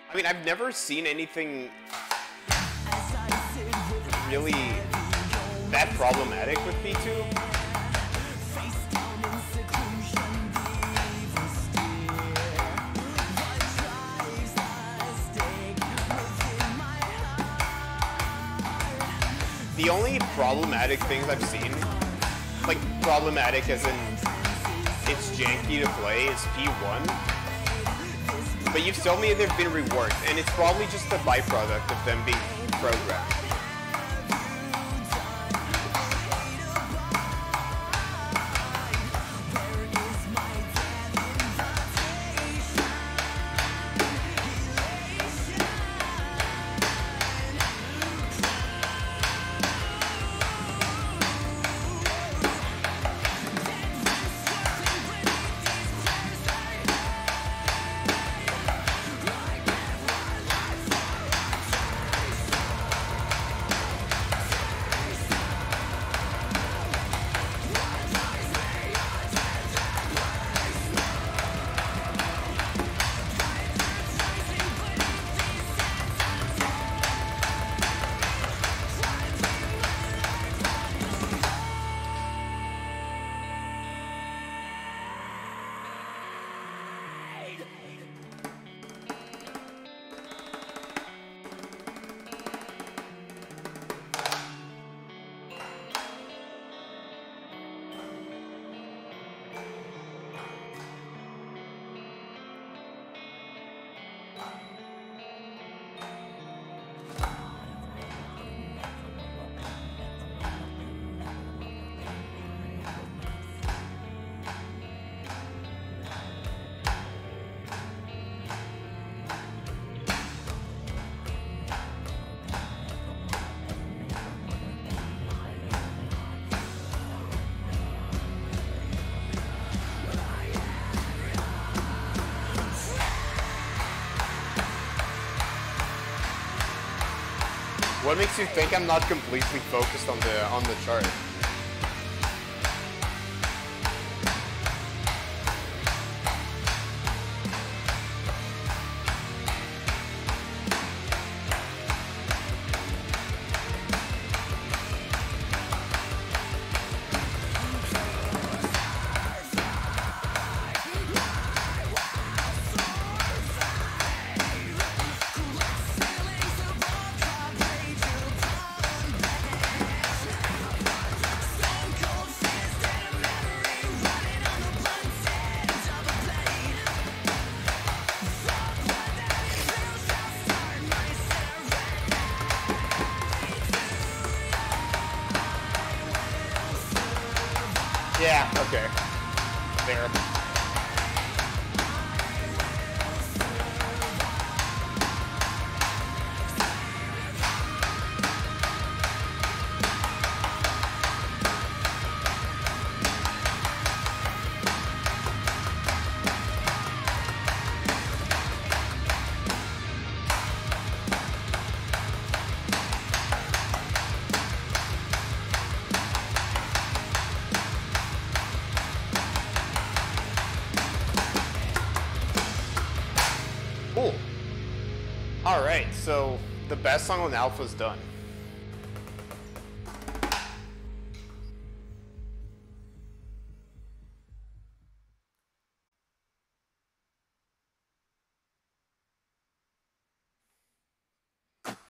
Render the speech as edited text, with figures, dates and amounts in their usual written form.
I mean, I've never seen anything really that problematic with V2. The only problematic things I've seen, like problematic as in it's janky to play, is P1. But you've told me they've been reworked, and it's probably just a byproduct of them being programmed. What makes you think I'm not completely focused on the chart? Yeah, okay. There. Cool. Alright, so the best song on Alpha's done.